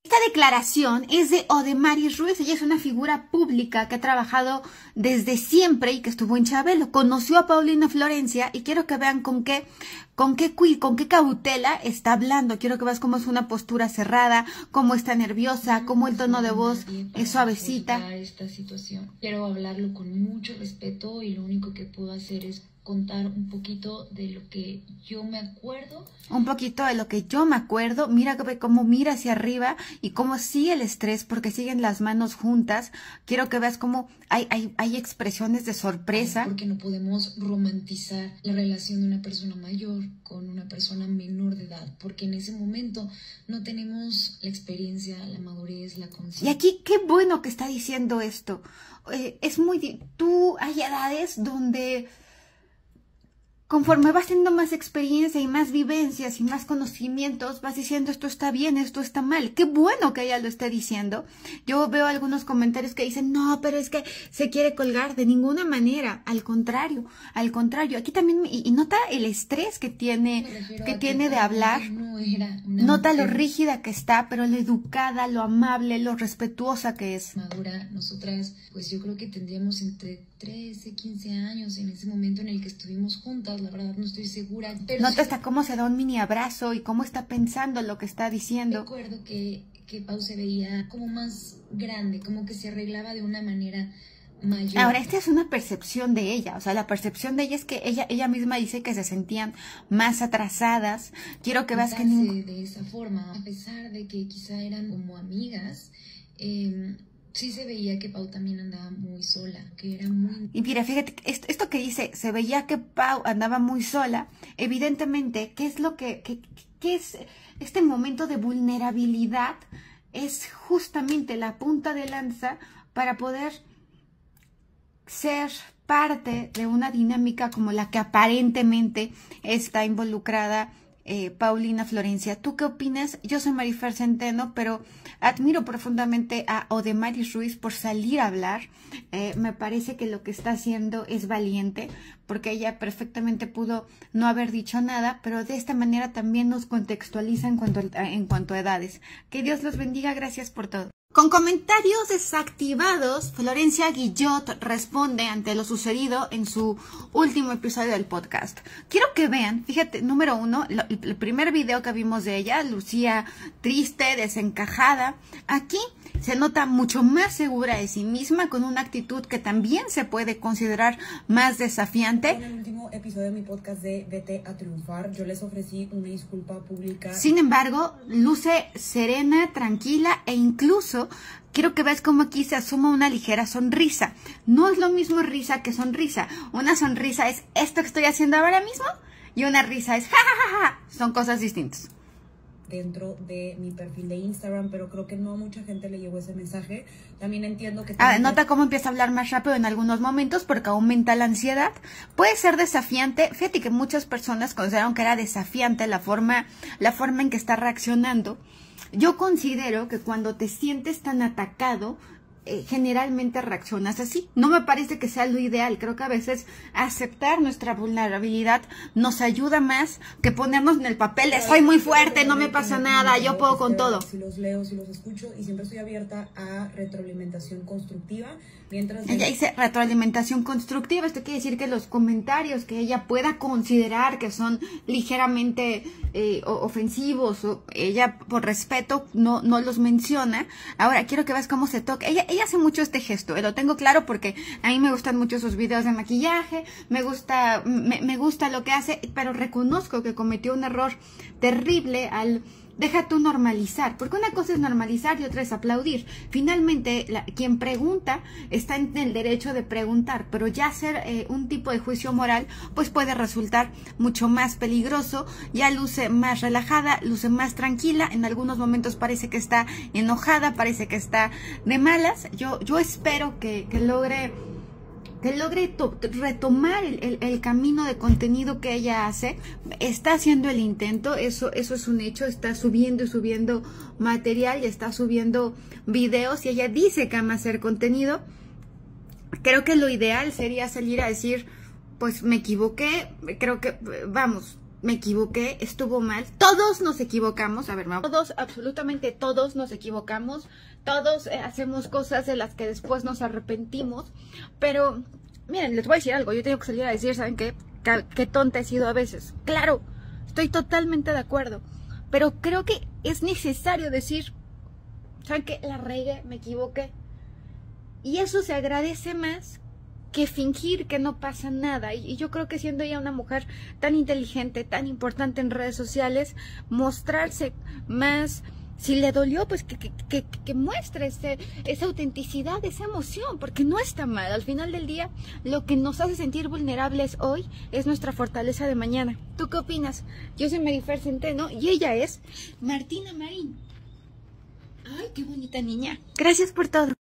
Esta declaración es de Odemaris Ruiz. Ella es una figura pública que ha trabajado desde siempre y que estuvo en Chabelo. Conoció a Paulina Florencia y quiero que vean con qué cautela está hablando. Quiero que veas cómo es una postura cerrada, cómo está nerviosa, cómo el tono de voz es suavecita. Esta situación. Quiero hablarlo con mucho respeto y lo único que puedo hacer es contar un poquito de lo que yo me acuerdo. Mira cómo mira hacia arriba y cómo sigue el estrés porque siguen las manos juntas. Quiero que veas cómo hay expresiones de sorpresa. Porque no podemos romantizar la relación de una persona mayor con una persona menor de edad. Porque en ese momento no tenemos la experiencia, la madurez, la conciencia. Y aquí, qué bueno que está diciendo esto. Hay edades donde conforme vas teniendo más experiencia y más vivencias y más conocimientos, vas diciendo esto está bien, esto está mal. Qué bueno que ella lo esté diciendo. Yo veo algunos comentarios que dicen, no, pero es que se quiere colgar. De ninguna manera. Al contrario. Aquí también, y nota el estrés que tiene de hablar. Nota lo rígida que está, pero lo educada, lo amable, lo respetuosa que es. Madura, nosotras, pues yo creo que tendríamos entre 13, 15 años en ese momento en el que estuvimos juntas, la verdad no estoy segura. Pero nota hasta cómo se da un mini abrazo y cómo está pensando lo que está diciendo. Recuerdo que Pau se veía como más grande, como que se arreglaba de una manera mayor. Ahora, esta es una percepción de ella, o sea, la percepción de ella es que ella misma dice que se sentían más atrasadas. Quiero que veas que de esa forma, a pesar de que quizá eran como amigas, sí se veía que Pau también andaba muy sola, que era muy... Y mira, fíjate, esto que dice, se veía que Pau andaba muy sola, evidentemente, ¿qué es lo qué es este momento de vulnerabilidad? Es justamente la punta de lanza para poder ser parte de una dinámica como la que aparentemente está involucrada Paulina Florencia. ¿Tú qué opinas? Yo soy Marifer Centeno, pero admiro profundamente a Odemaris Ruiz por salir a hablar. Me parece que lo que está haciendo es valiente, porque ella perfectamente pudo no haber dicho nada, pero de esta manera también nos contextualiza en cuanto a edades. Que Dios los bendiga, gracias por todo. Con comentarios desactivados, Florencia Guillot responde ante lo sucedido en su último episodio del podcast. Quiero que vean, fíjate, número 1, el primer video que vimos de ella, lucía triste, desencajada. Aquí se nota mucho más segura de sí misma, con una actitud que también se puede considerar más desafiante. En el último episodio de mi podcast de Vete a Triunfar, yo les ofrecí una disculpa pública. Sin embargo, luce serena, tranquila e incluso quiero que veas cómo aquí se asuma una ligera sonrisa. No es lo mismo risa que sonrisa. Una sonrisa es esto que estoy haciendo ahora mismo y una risa es ja, ja, ja, ja. Son cosas distintas. Dentro de mi perfil de Instagram, pero creo que no a mucha gente le llegó ese mensaje. También entiendo que... nota cómo empieza a hablar más rápido en algunos momentos porque aumenta la ansiedad. Puede ser desafiante. Fíjate que muchas personas consideraron que era desafiante la forma en que está reaccionando. Yo considero que cuando te sientes tan atacado, generalmente reaccionas así. No me parece que sea lo ideal. Creo que a veces aceptar nuestra vulnerabilidad nos ayuda más que ponernos en el papel de soy muy fuerte, no me pasa nada, yo puedo con todo. Si los leo, si los escucho y siempre estoy abierta a retroalimentación constructiva. Ella dice retroalimentación constructiva. Esto quiere decir que los comentarios que ella pueda considerar que son ligeramente ofensivos, o ella por respeto no los menciona. Ahora quiero que veas cómo se toca. Ella hace mucho este gesto, lo tengo claro porque a mí me gustan mucho sus videos de maquillaje, me gusta lo que hace, pero reconozco que cometió un error terrible al... Deja tú normalizar, porque una cosa es normalizar y otra es aplaudir. Finalmente, quien pregunta está en el derecho de preguntar, pero ya hacer un tipo de juicio moral, pues puede resultar mucho más peligroso. Ya luce más relajada, luce más tranquila, en algunos momentos parece que está enojada, parece que está de malas. Yo espero que logre retomar el camino de contenido que ella hace. Está haciendo el intento, eso es un hecho. Está subiendo y subiendo material y está subiendo videos y ella dice que ama hacer contenido. Creo que lo ideal sería salir a decir, pues me equivoqué, creo que, vamos, me equivoqué, estuvo mal, todos nos equivocamos, a ver, todos, absolutamente todos nos equivocamos, todos hacemos cosas de las que después nos arrepentimos, pero miren, les voy a decir algo, yo tengo que salir a decir, ¿saben qué? Qué tonta he sido a veces, claro, estoy totalmente de acuerdo, pero creo que es necesario decir, ¿saben qué? La regué, me equivoqué, y eso se agradece más que fingir que no pasa nada. Y yo creo que siendo ella una mujer tan inteligente, tan importante en redes sociales, mostrarse más, si le dolió, pues que muestre esa autenticidad, esa emoción, porque no está mal. Al final del día, lo que nos hace sentir vulnerables hoy es nuestra fortaleza de mañana. ¿Tú qué opinas? Yo soy Marifer Centeno y ella es Martina Marín. Ay, qué bonita niña. Gracias por todo.